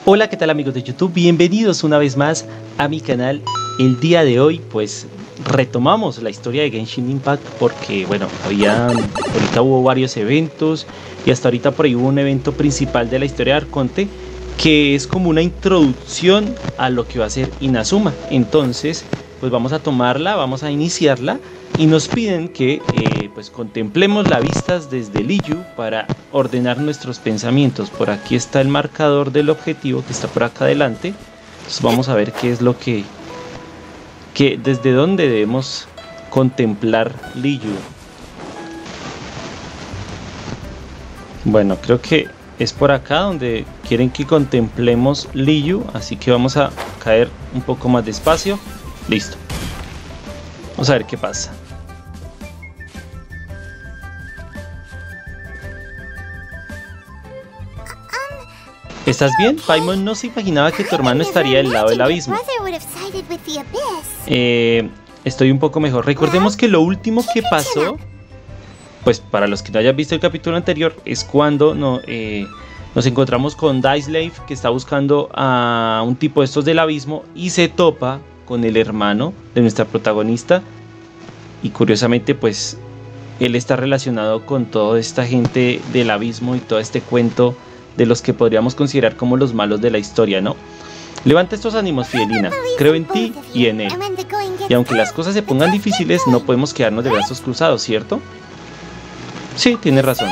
Hola, ¿qué tal amigos de YouTube? Bienvenidos una vez más a mi canal. El día de hoy pues retomamos la historia de Genshin Impact porque bueno, ahorita hubo varios eventos y hasta ahorita por ahí hubo un evento principal de la historia de Arconte que es como una introducción a lo que va a ser Inazuma. Entonces pues vamos a tomarla, vamos a iniciarla y nos piden que pues contemplemos las vistas desde Liyue para ordenar nuestros pensamientos. Por aquí está el marcador del objetivo que está por acá adelante. Entonces vamos a ver qué es lo que desde dónde debemos contemplar Liyue. Bueno, creo que es por acá donde quieren que contemplemos Liyue, así que vamos a caer un poco más despacio. Listo. Vamos a ver qué pasa. ¿Estás bien? Paimon no se imaginaba que tu hermano estaría del lado del abismo. Estoy un poco mejor. Recordemos que lo último que pasó, pues para los que no hayan visto el capítulo anterior, es cuando nos encontramos con Daislave, que está buscando a un tipo de estos del abismo y se topa con el hermano de nuestra protagonista. Y curiosamente pues él está relacionado con toda esta gente del abismo y todo este cuento de los que podríamos considerar como los malos de la historia, ¿no? Levanta estos ánimos, Fidelina. Creo en ti y en él. Y aunque las cosas se pongan difíciles, no podemos quedarnos de brazos cruzados, ¿cierto? Sí, tienes razón.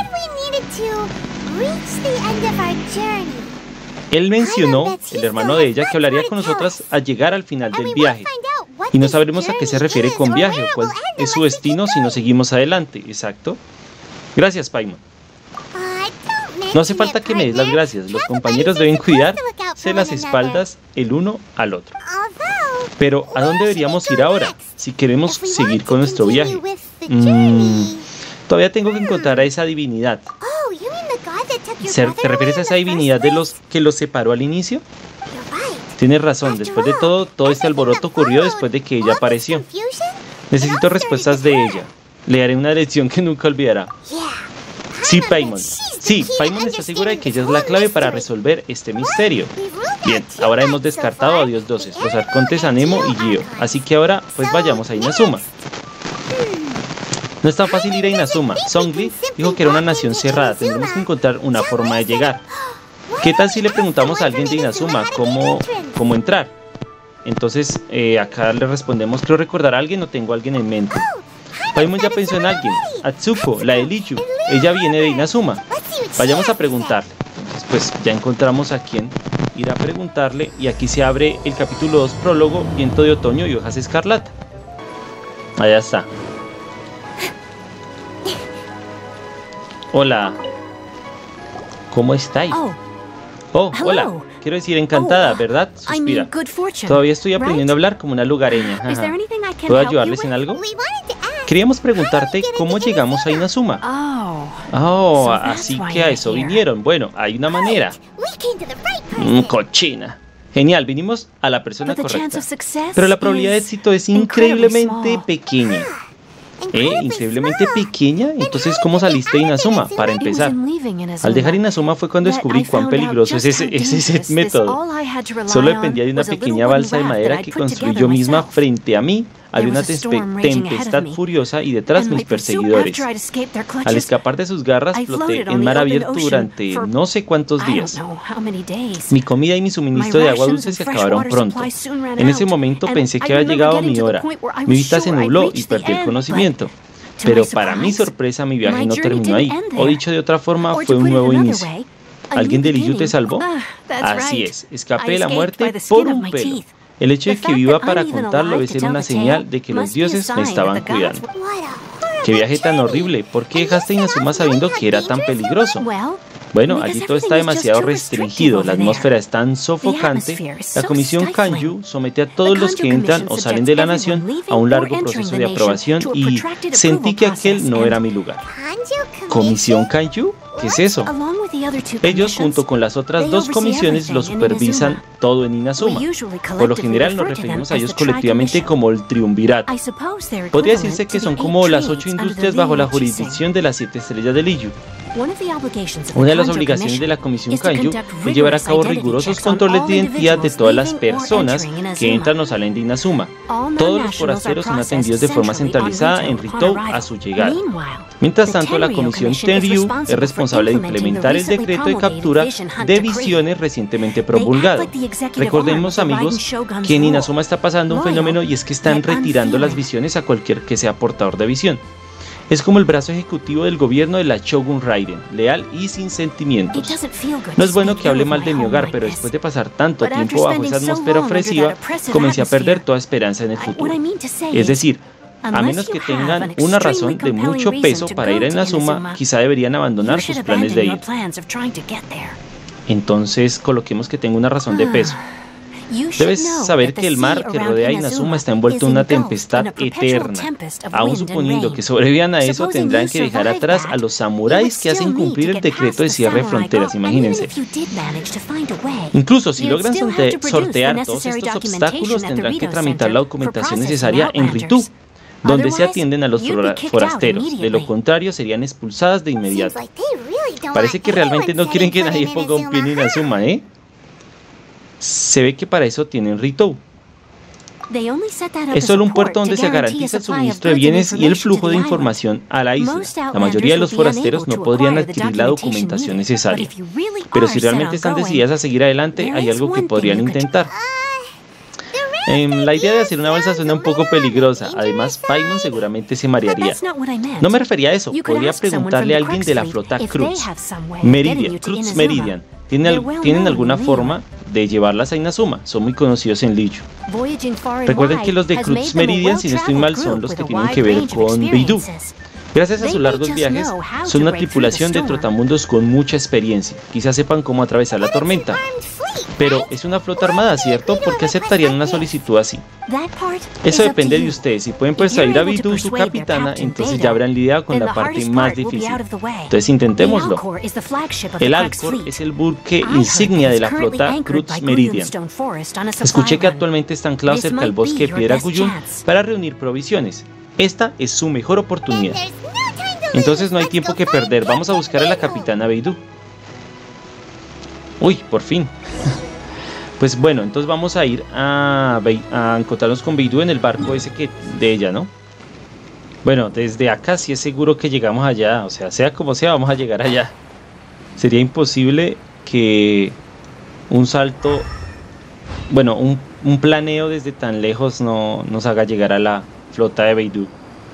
Él mencionó, el hermano de ella, que hablaría con nosotras al llegar al final del viaje. Y no sabremos a qué se refiere con viaje o cuál es su destino si no seguimos adelante. Exacto. Gracias, Paimon. No hace falta que me des las gracias. Los compañeros deben cuidarse las espaldas el uno al otro. Pero, ¿a dónde deberíamos ir ahora? Si queremos seguir con nuestro viaje. Todavía tengo que encontrar a esa divinidad. ¿Te refieres a esa divinidad de los que los separó al inicio? Tienes razón. Después de todo este alboroto ocurrió después de que ella apareció. Necesito respuestas de ella. Le daré una lección que nunca olvidará. Sí, Paimon. Sí, Paimon está segura de que ella es la clave para resolver este misterio. Bien, ahora hemos descartado a Dios Doces, los arcontes Anemo y Gio. Así que ahora, pues vayamos a Inazuma. No es tan fácil ir a Inazuma. Zhongli dijo que era una nación cerrada. Tendremos que encontrar una forma de llegar. ¿Qué tal si le preguntamos a alguien de Inazuma cómo entrar? Entonces, acá le respondemos, creo recordar a alguien o tengo a alguien en mente. Paimon ya pensó en alguien. Atsuko, la de Liyue. Ella viene de Inazuma. Vayamos a preguntarle. Entonces, pues ya encontramos a quién ir a preguntarle. Y aquí se abre el capítulo 2, prólogo, viento de otoño y hojas escarlata. Allá está. Hola. ¿Cómo estáis? Oh, hola. Quiero decir encantada, ¿verdad? Suspira. Todavía estoy aprendiendo a hablar como una lugareña. ¿Puedo ayudarles en algo? Queríamos preguntarte cómo llegamos a Inazuma. Oh, así que a eso vinieron. Bueno, hay una manera. Cochina. Genial, vinimos a la persona correcta. Pero la probabilidad de éxito es increíblemente pequeña. Increíblemente pequeña. Entonces, ¿cómo saliste de Inazuma? Para empezar, al dejar Inazuma fue cuando descubrí cuán peligroso es ese método. Solo dependía de una pequeña balsa de madera que construí yo misma frente a mí. Había una tempestad furiosa y detrás mis perseguidores. Al escapar de sus garras, floté en mar abierto durante no sé cuántos días. Mi comida y mi suministro de agua dulce se acabaron pronto. En ese momento pensé que había llegado mi hora. Mi vista se nubló y perdí el conocimiento. Pero para mi sorpresa, mi viaje no terminó ahí. O dicho de otra forma, fue un nuevo inicio. ¿Alguien de Liyue te salvó? Así es, escapé de la muerte por un pelo. El hecho de que viva para contarlo debe ser una señal de que los dioses me estaban cuidando. ¡Qué viaje tan horrible! ¿Por qué dejaste Inazuma sabiendo que era tan peligroso? Bueno, allí todo está demasiado restringido, la atmósfera es tan sofocante. La Comisión Kanju somete a todos los que entran o salen de la nación a un largo proceso de aprobación y sentí que aquel no era mi lugar. ¿Comisión Kanju? ¿Qué es eso? Ellos, junto con las otras dos comisiones, lo supervisan todo en Inazuma. Por lo general nos referimos a ellos colectivamente como el Triunvirato. Podría decirse que son como las 8 industrias bajo la jurisdicción de las 7 estrellas de Liyue. Una de las obligaciones de la Comisión Kaiju es llevar a cabo rigurosos controles de identidad de todas las personas que entran o salen de Inazuma. Todos los forasteros son atendidos de forma centralizada en Ritou a su llegada. Mientras tanto, la Comisión Tenryu es responsable de implementar el decreto de captura de visiones recientemente promulgado. Recordemos, amigos, que en Inazuma está pasando un fenómeno y es que están retirando las visiones a cualquier que sea portador de visión. Es como el brazo ejecutivo del gobierno de la Shogun Raiden, leal y sin sentimientos. No es bueno que hable mal de mi hogar, pero después de pasar tanto tiempo bajo esa atmósfera opresiva, comencé a perder toda esperanza en el futuro. Es decir, a menos que tengan una razón de mucho peso para ir a Inazuma, quizá deberían abandonar sus planes de ir. Entonces, coloquemos que tengo una razón de peso. Debes saber que el mar que rodea a Inazuma está envuelto en una tempestad eterna. Aún suponiendo que sobrevivan a eso, tendrán que dejar atrás a los samuráis que hacen cumplir el decreto de cierre de fronteras, imagínense. Incluso si logran sortear todos estos obstáculos, tendrán que tramitar la documentación necesaria en Ritou, donde se atienden a los forasteros. De lo contrario, serían expulsadas de inmediato. Parece que realmente no quieren que nadie ponga un pie en Inazuma, ¿eh? Se ve que para eso tienen Ritou. Es solo un puerto donde se garantiza el suministro de bienes y el flujo de información a la isla. La mayoría de los forasteros no podrían adquirir la documentación necesaria. Pero si realmente están decididas a seguir adelante, hay algo que podrían intentar. La idea de hacer una balsa suena un poco peligrosa. Además, Paimon seguramente se marearía. No me refería a eso. Podría preguntarle a alguien de la flota Crux Meridian. ¿Tienen alguna forma de llevarlas a Inazuma? Son muy conocidos en Liyue. Recuerden que los de Crux Meridian, si no estoy mal, son los que tienen que ver con Beidou. Gracias a sus largos viajes, son una tripulación de trotamundos con mucha experiencia. Quizás sepan cómo atravesar la tormenta. Pero es una flota armada, ¿cierto? ¿Por qué aceptarían una solicitud así? Eso depende de ustedes. Si pueden persuadir a Beidou, su capitana, entonces ya habrán lidiado con la parte más difícil. Entonces intentémoslo. El Alcor es el buque insignia de la flota Crux Meridian. Escuché que actualmente están anclados cerca del bosque de Piedra Guyun para reunir provisiones. Esta es su mejor oportunidad. Entonces no hay tiempo que perder. Vamos a buscar a la capitana Beidou. Uy, por fin. Pues bueno, entonces vamos a ir a encontrarnos con Beidou en el barco ese de ella, ¿no? Bueno, desde acá sí es seguro que llegamos allá. O sea como sea, vamos a llegar allá. Sería imposible que un salto... Bueno, un planeo desde tan lejos no nos haga llegar a la flota de Beidou.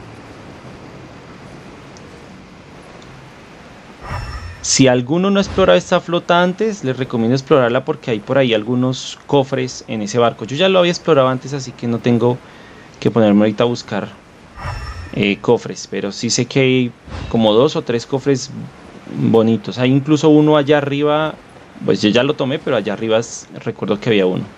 Si alguno no ha explorado esta flota antes, les recomiendo explorarla porque hay por ahí algunos cofres en ese barco. Yo ya lo había explorado antes, así que no tengo que ponerme ahorita a buscar cofres. Pero sí sé que hay como 2 o 3 cofres bonitos. Hay incluso uno allá arriba, pues yo ya lo tomé, pero allá arriba recuerdo que había uno.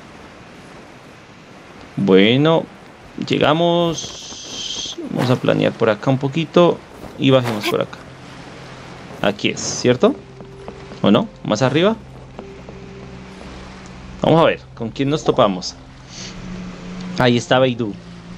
Bueno, llegamos. Vamos a planear por acá un poquito y bajemos por acá. Aquí es, ¿cierto? ¿O no? ¿Más arriba? Vamos a ver, ¿con quién nos topamos? Ahí está Beidou.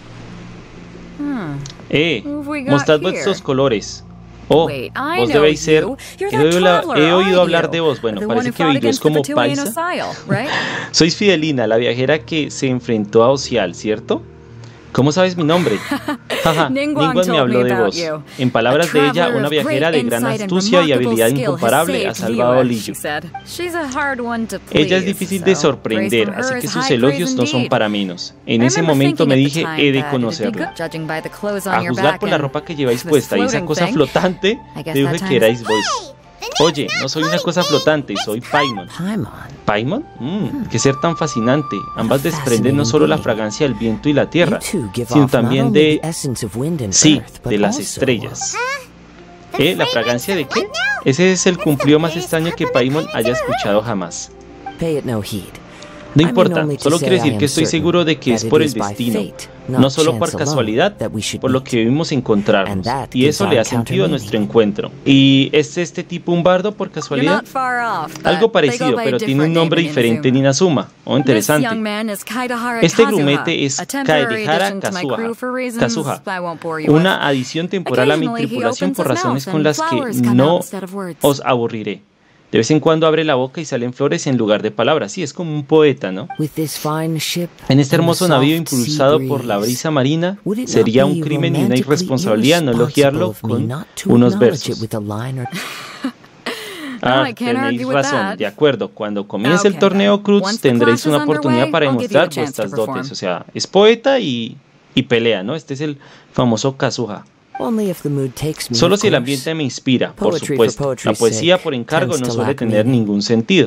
Mostrad vuestros colores. Oh, vos debéis ser... He oído hablar de vos. Bueno, parece que Beidou es como paisa. Sois Fidelina, la viajera que se enfrentó a Ocial, ¿cierto? ¿Cómo sabes mi nombre? Jaja, Ningguang me habló de vos. En palabras de ella, una viajera de gran astucia y habilidad incomparable ha salvado a Liyue. Ella es difícil de sorprender, así que sus elogios no son para menos. En ese momento me dije, he de conocerla. A juzgar por la ropa que lleváis puesta y esa cosa flotante, deduje que erais vos. Oye, no soy una cosa flotante, soy Paimon. ¿Paimon? Qué ser tan fascinante. Ambas desprenden no solo la fragancia del viento y la tierra, sino también de... Sí, de las estrellas. ¿La fragancia de Ese es el cumplido más extraño que Paimon haya escuchado jamás. No importa, solo quiero decir que estoy seguro de que es por el destino, no solo por casualidad, por lo que debimos encontrarnos, y eso le da sentido a nuestro encuentro. ¿Y es este tipo un bardo por casualidad? Algo parecido, pero tiene un nombre diferente en Inazuma. Oh, interesante. Este grumete es Kaedehara Kazuha, una adición temporal a mi tripulación por razones con las que no os aburriré. De vez en cuando abre la boca y salen flores en lugar de palabras. Sí, es como un poeta, ¿no? En este hermoso navío impulsado por la brisa marina, sería un crimen y una irresponsabilidad no elogiarlo con unos versos. Tenéis razón, de acuerdo. Cuando comience el torneo Cruz tendréis una oportunidad para demostrar vuestras dotes. O sea, es poeta y pelea, ¿no? Este es el famoso Kazuha. Solo si el ambiente me inspira, por supuesto. La poesía por encargo no suele tener ningún sentido.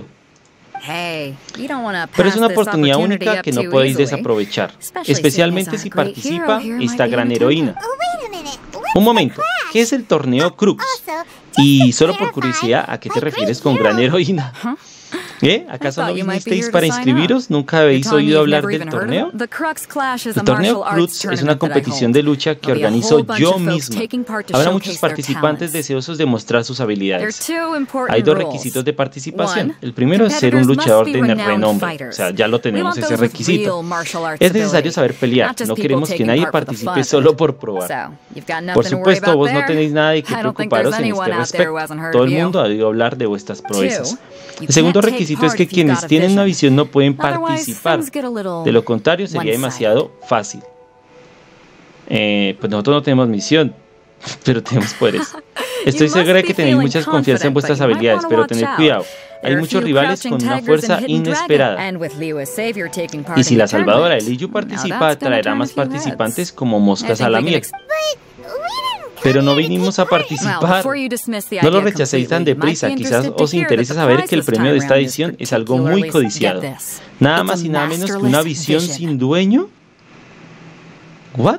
Pero es una oportunidad única que no podéis desaprovechar, especialmente si participa esta gran heroína. Un momento, ¿qué es el torneo Crux? Y solo por curiosidad, ¿a qué te refieres con gran heroína? ¿Acaso no vinisteis para inscribiros? ¿Nunca habéis oído hablar del torneo? El torneo Cruz es una competición de lucha que organizo yo mismo. Habrá muchos participantes deseosos de mostrar sus habilidades. Hay dos requisitos de participación. El primero es ser un luchador de renombre. O sea, ya lo tenemos, ese requisito. Es necesario saber pelear. No queremos que nadie participe solo por probar. Por supuesto, vos no tenéis nada de qué preocuparos en este respecto. Todo el mundo ha oído hablar de vuestras proezas. El segundo requisito es que quienes tienen una visión no pueden participar. De lo contrario, sería demasiado fácil. Pues nosotros no tenemos misión, pero tenemos poderes. Estoy segura de que tenéis mucha confianza en vuestras habilidades, pero tened cuidado. Hay muchos rivales con una fuerza inesperada. Y si la salvadora de Liyu participa, atraerá más participantes como moscas a la miel. Pero no vinimos a participar. No lo rechacéis tan deprisa. Quizás os interese saber que el premio de esta edición es algo muy codiciado. Nada más y nada menos que una visión sin dueño. ¿What?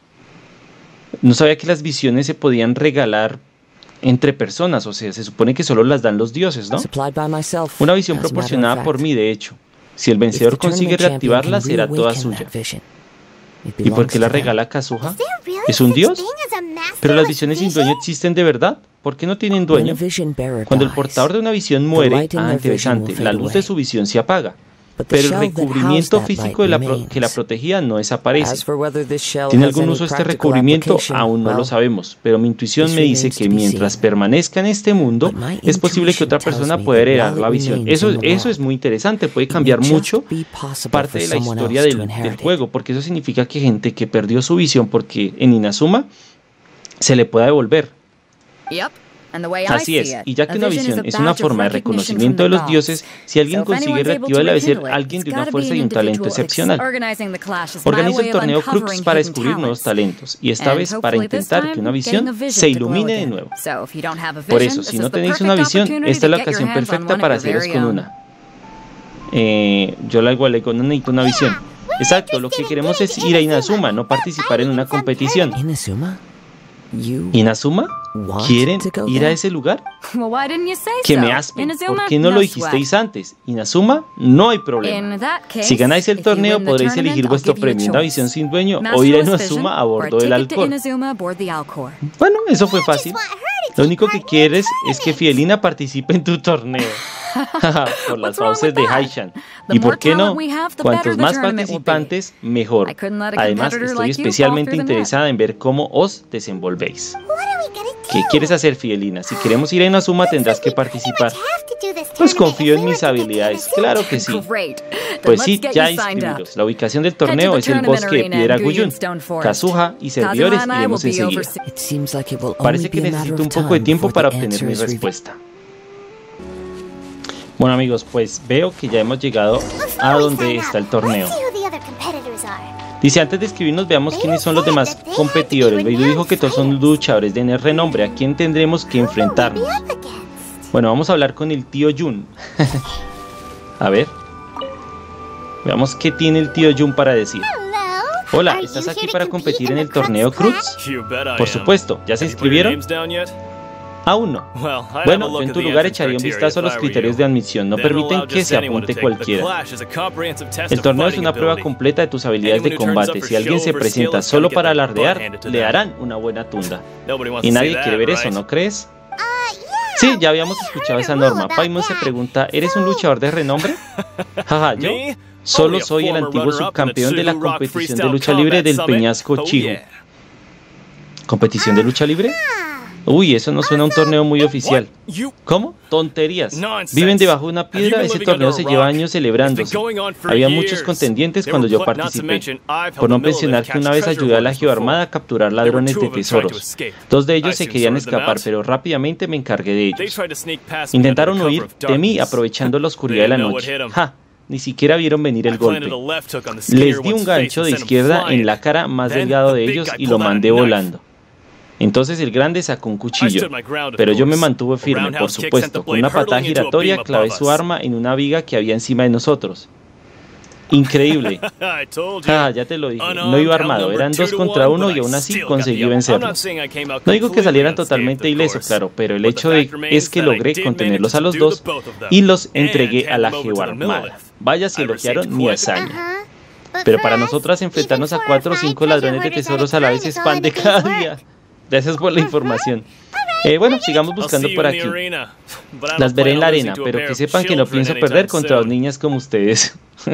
No sabía que las visiones se podían regalar entre personas. O sea, se supone que solo las dan los dioses, ¿no? Una visión proporcionada por mí, de hecho. Si el vencedor consigue reactivarla, será toda suya. ¿Y por qué la regala Kazuha? ¿Es un dios? Pero las visiones sin dueño existen de verdad. ¿Por qué no tienen dueño? Cuando el portador de una visión muere, interesante, la luz de su visión se apaga. Pero el recubrimiento físico que la protegía no desaparece. ¿Tiene algún uso este recubrimiento? Aún no lo sabemos, pero mi intuición me dice que mientras permanezca en este mundo, es posible que otra persona pueda heredar la visión. Eso es muy interesante, puede cambiar mucho parte de la historia del juego, porque eso significa que gente que perdió su visión porque en Inazuma se le pueda devolver. Así es, y ya que una visión es una forma de reconocimiento de los dioses, si alguien consigue reactivarla debe ser alguien de una fuerza y un talento excepcional. Organizo el torneo Crux para descubrir nuevos talentos, y esta vez para intentar que una visión se ilumine de nuevo. Por eso, si no tenéis una visión, esta es la ocasión perfecta para haceros con una. Yo la igualé con una visión. Exacto, lo que queremos es ir a Inazuma, no participar en una competición. ¿Inazuma? ¿Quieren ir a ese lugar? Que me aspen. ¿Por qué no lo dijisteis antes? Inazuma, no hay problema. Si ganáis el torneo, podréis elegir vuestro premio, una visión sin dueño o ir a Inazuma a bordo del Alcor. Bueno, eso fue fácil. Lo único que quieres es que Fidelina participe en tu torneo. Por las fauces de Haishan. ¿Y por qué no? Cuantos más participantes, mejor. Además, estoy especialmente interesada en ver cómo os desenvolvéis. ¿Qué quieres hacer, Fidelina? Si queremos ir a Inazuma, tendrás que participar. Pues confío en mis habilidades, claro que sí. Pues sí, ya inscribiros. La ubicación del torneo es el bosque de Piedra Guyun. Kazuha y servidores iremos enseguida. Parece que necesito un poco de tiempo para obtener mi respuesta. Bueno amigos, pues veo que ya hemos llegado a donde está el torneo. Dice, antes de escribirnos veamos quiénes son los demás competidores. Beidu dijo que todos son luchadores de renombre. ¿A quién tendremos que enfrentarnos? Bueno, vamos a hablar con el tío Jun. A ver. Veamos qué tiene el tío Jun para decir. Hola, ¿estás aquí para competir en el torneo Cruz? Por supuesto, ¿ya se inscribieron? Aún no. Bueno, yo en tu lugar echaría un vistazo a los criterios de admisión. No permiten que se apunte cualquiera. El torneo es una prueba completa de tus habilidades de combate. Si alguien se presenta solo para alardear, le harán una buena tunda. Y nadie quiere ver eso, ¿no crees? Sí, ya habíamos escuchado esa norma. Paimon se pregunta, ¿eres un luchador de renombre? Jaja, ¿yo? Solo soy el antiguo subcampeón de la competición de lucha libre del Peñasco Chihu. ¿Competición de lucha libre? Uy, eso no suena a un torneo muy oficial. ¿Cómo? Tonterías. Viven debajo de una piedra, ese torneo se lleva años celebrándose. Había muchos contendientes cuando yo participé. Por no mencionar que una vez ayudé a la Geoarmada a capturar ladrones de tesoros. 2 de ellos se querían escapar, pero rápidamente me encargué de ellos. Intentaron huir de mí aprovechando la oscuridad de la noche. ¡Ja! Ni siquiera vieron venir el golpe. Les di un gancho de izquierda en la cara más delgado de ellos y lo mandé volando. Entonces el grande sacó un cuchillo, pero yo me mantuve firme, por supuesto. Con una patada giratoria clavé su arma en una viga que había encima de nosotros. Increíble. Ah, ya te lo dije, no iba armado, eran 2 contra 1 y aún así conseguí vencerlo. No digo que salieran totalmente ilesos, claro, pero el hecho es que logré contenerlos a los 2 y los entregué a la Geoarmada. Vaya si elogiaron mi hazaña. Pero para nosotras enfrentarnos a 4 o 5 ladrones de tesoros a la vez es pan de cada día. Gracias por la información. Bueno, sigamos buscando por aquí. Las veré en la arena, pero que sepan que no pienso perder contra 2 niñas como ustedes.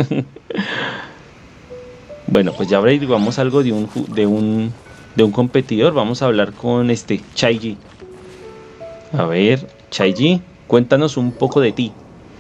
Bueno, pues ya averiguamos algo de un competidor. Vamos a hablar con Chaiji. A ver, Chaiji, cuéntanos un poco de ti.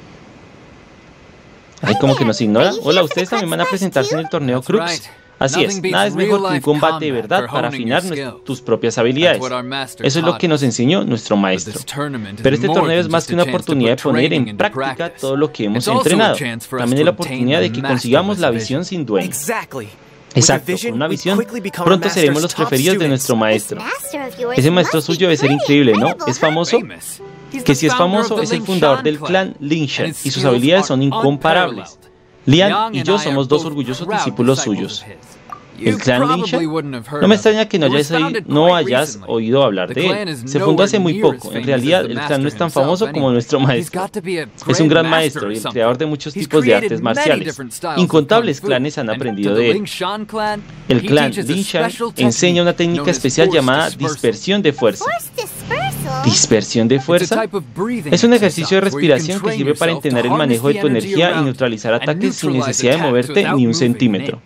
Ay, como que nos ignora. Hola, ¿ustedes también van a presentarse en el torneo Crux? Así es, nada es mejor que un combate de verdad para afinar tus propias habilidades. Eso es lo que nos enseñó nuestro maestro. Pero este torneo es más que una oportunidad de poner en práctica todo lo que hemos entrenado. También es la oportunidad de que consigamos la visión sin dueño. Exacto, con una visión, pronto seremos los preferidos de nuestro maestro. Ese maestro suyo debe ser increíble, ¿no? ¿Es famoso? Que si es famoso, es el fundador del clan Lingshan y sus habilidades son incomparables. Lian y yo somos 2 orgullosos discípulos suyos. ¿El clan Lingshan? No me extraña que no hayas oído hablar de él. Se fundó hace muy poco. En realidad, el clan no es tan famoso como nuestro maestro. Es un gran maestro y el creador de muchos tipos de artes marciales. Incontables clanes han aprendido de él. El clan Lingshan enseña una técnica especial llamada dispersión de fuerza. ¿Dispersión de fuerza? Es un ejercicio de respiración que sirve para entrenar el manejo de tu energía y neutralizar ataques sin necesidad de moverte ni un centímetro.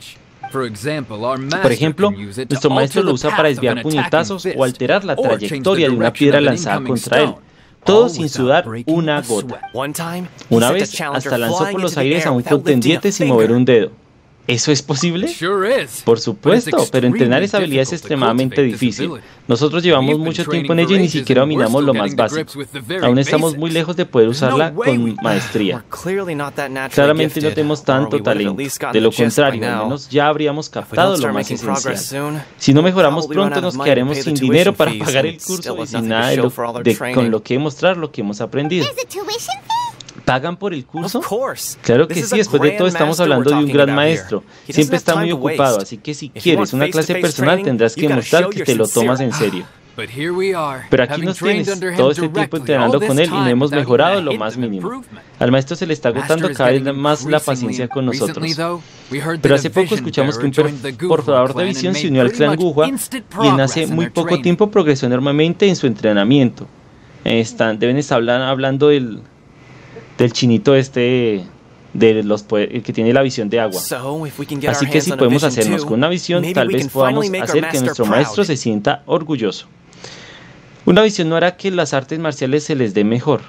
Por ejemplo, nuestro maestro lo usa para desviar puñetazos o alterar la trayectoria de una piedra lanzada contra él. Todo sin sudar una gota. Una vez, hasta lanzó por los aires a un contendiente sin mover un dedo. ¿Eso es posible? Por supuesto, pero entrenar esa habilidad es extremadamente difícil. Nosotros llevamos mucho tiempo en ella y ni siquiera dominamos lo más básico. Aún estamos muy lejos de poder usarla con maestría. Claramente no tenemos tanto talento. De lo contrario, al menos ya habríamos captado lo más esencial. Si no mejoramos pronto, nos quedaremos sin dinero para pagar el curso y sin nada con lo que mostrar lo que hemos aprendido. ¿Pagan por el curso? Claro que sí, después de todo estamos hablando de un gran maestro. Siempre está muy ocupado, así que si quieres una clase personal tendrás que mostrar que te lo tomas en serio. Pero aquí nos tienes, todo este tiempo entrenando con él y no hemos mejorado lo más mínimo. Al maestro se le está agotando cada vez más la paciencia con nosotros. Pero hace poco escuchamos que un portador de visión se unió al clan Guhua y en hace muy poco tiempo progresó enormemente en su entrenamiento. Deben estar hablando del chinito el que tiene la visión de agua. Así que si podemos hacernos con una visión, tal vez podamos hacer que nuestro maestro se sienta orgulloso. Una visión no hará que las artes marciales se les dé mejor.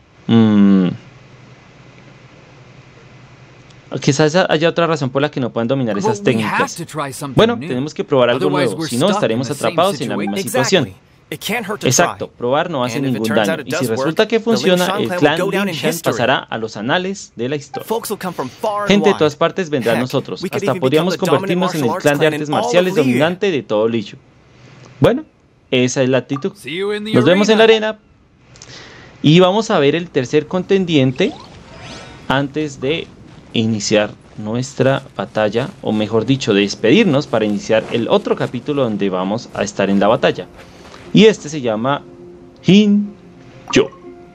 Quizás haya otra razón por la que no puedan dominar esas técnicas. Bueno, tenemos que probar algo nuevo, si no estaremos atrapados en la misma situación. Exacto, probar no hace ningún daño, y si resulta que funciona, el clan Lingshan pasará a los anales de la historia. Gente de todas partes vendrá a nosotros, hasta podríamos convertirnos en el clan de artes marciales dominante de todo Liyue. Bueno, esa es la actitud. Nos vemos en la arena, y vamos a ver el tercer contendiente antes de iniciar nuestra batalla, o mejor dicho, despedirnos para iniciar el otro capítulo donde vamos a estar en la batalla. Y este se llama Yo.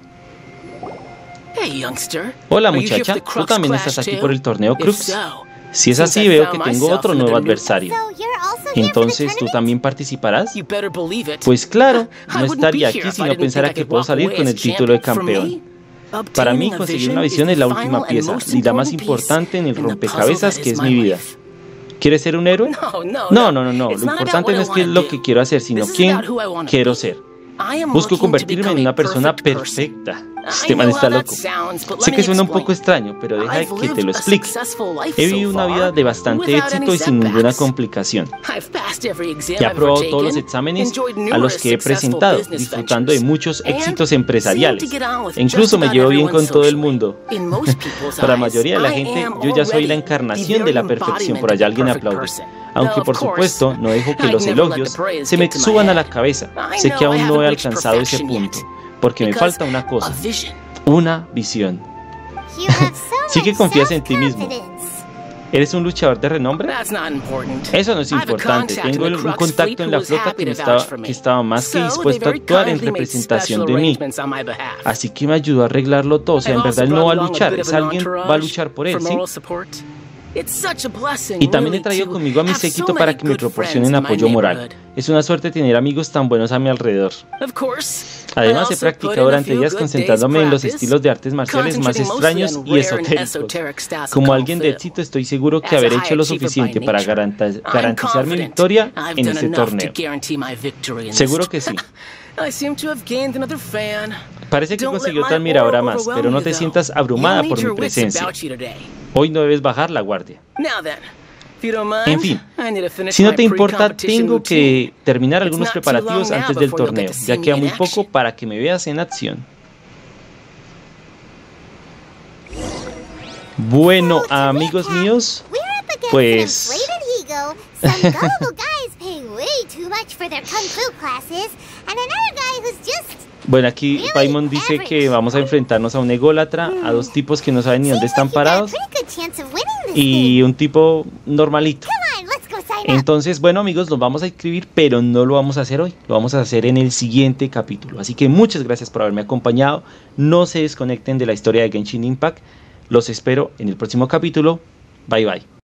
Hola muchacha, ¿tú también estás aquí por el torneo Crux? Si es así, veo que tengo otro nuevo adversario. Entonces, ¿tú también participarás? Pues claro, no estaría aquí si no pensara que puedo salir con el título de campeón. Para mí, conseguir una visión es la última pieza y la más importante en el rompecabezas que es mi vida. ¿Quieres ser un héroe? No. Lo importante no es qué es lo que quiero hacer, sino quién quiero ser. Busco convertirme en una persona perfecta. Este man está loco. Sé que suena un poco extraño, pero deja que te lo explique. He vivido una vida de bastante éxito y sin ninguna complicación. He aprobado todos los exámenes a los que he presentado, disfrutando de muchos éxitos empresariales. E incluso me llevo bien con todo el mundo. Para la mayoría de la gente, yo ya soy la encarnación de la perfección, por allá alguien aplaude. Aunque por supuesto no dejo que los elogios se me suban a la cabeza. Sé que aún no he alcanzado ese punto, porque me falta una cosa, una visión. Sí que confías en ti mismo. ¿Eres un luchador de renombre? Eso no es importante. Tengo un contacto en la flota que estaba más que dispuesto a actuar en representación de mí. Así que me ayudó a arreglarlo todo. O sea, en verdad él no va a luchar, es alguien va a luchar por él, ¿sí? Y también he traído conmigo a mi séquito para que me proporcionen apoyo moral. Es una suerte tener amigos tan buenos a mi alrededor. Además he practicado durante días concentrándome en los estilos de artes marciales más extraños y esotéricos. Como alguien de éxito estoy seguro que haber hecho lo suficiente para garantizar mi victoria en este torneo. Seguro que sí. Parece que consiguió otra admiradora más, pero no te sientas abrumada por mi presencia. Hoy no debes bajar la guardia. En fin, si no te importa, tengo que terminar algunos preparativos antes del torneo. Ya queda muy poco para que me veas en acción. Bueno, amigos míos, pues... Bueno, aquí Paimon dice que vamos a enfrentarnos a un ególatra, a dos tipos que no saben ni dónde están parados y un tipo normalito. Entonces, bueno amigos, nos vamos a inscribir, pero no lo vamos a hacer hoy, lo vamos a hacer en el siguiente capítulo. Así que muchas gracias por haberme acompañado, no se desconecten de la historia de Genshin Impact, los espero en el próximo capítulo, bye bye.